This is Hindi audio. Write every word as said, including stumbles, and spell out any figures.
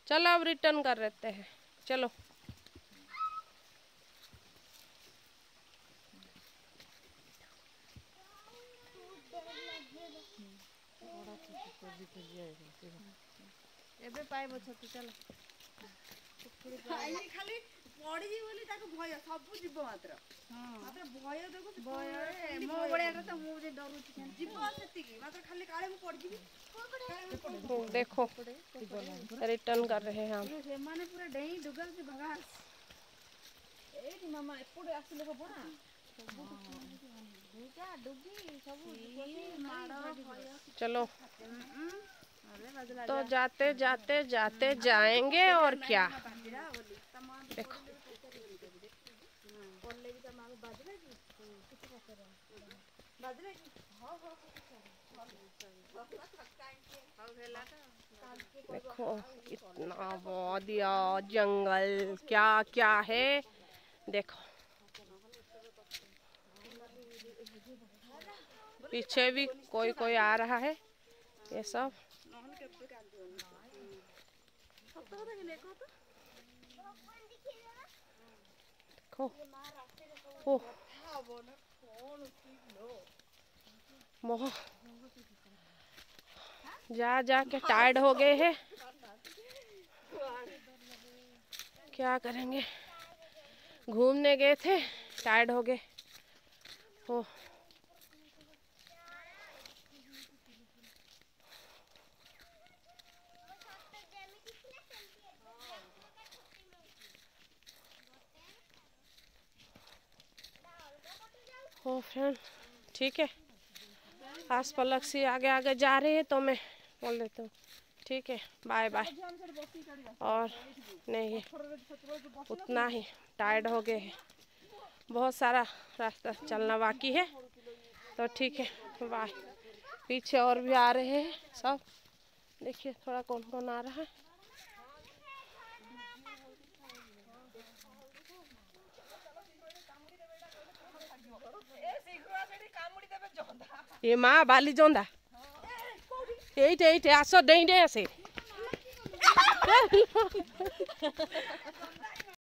चलो अब रिटर्न कर लेते हैं, चलो। एबे पाइबो छतु चल खाली खाली पड़ी जी बोली ताको भय सब जीव मात्र मात्र भय देखो भय मो बड़िया त मु जे डरुची जीव सेति की मात्र खाली काले मु पड़ जीवी। देखो रिटर्न कर रहे हैं हम। से माने पूरा डेई दुगल से भगास एठी मामा एपडे आसिले हो बना दुगा डुगी सब माडो भय। चलो तो जाते जाते जाते जाएंगे और क्या। देखो देखो कितना वादिया जंगल क्या क्या है, देखो पीछे भी कोई कोई आ रहा है, ये सब देखो। ओ बहुत जा जा के टायर्ड हो गए हैं, क्या करेंगे, घूमने गए थे टायर्ड हो गए। ओ ओ फ्रेंड ठीक है, आस पलक से आगे आगे जा रहे हैं तो मैं बोल देता हूँ ठीक है, बाय बाय। और नहीं उतना ही टायर्ड हो गए हैं, बहुत सारा रास्ता चलना बाकी है, तो ठीक है बाय। पीछे और भी आ रहे हैं सब, देखिए थोड़ा कौन कौन आ रहा है। ये माँ बाली जोंदा एट एट आसो डेई डे आसे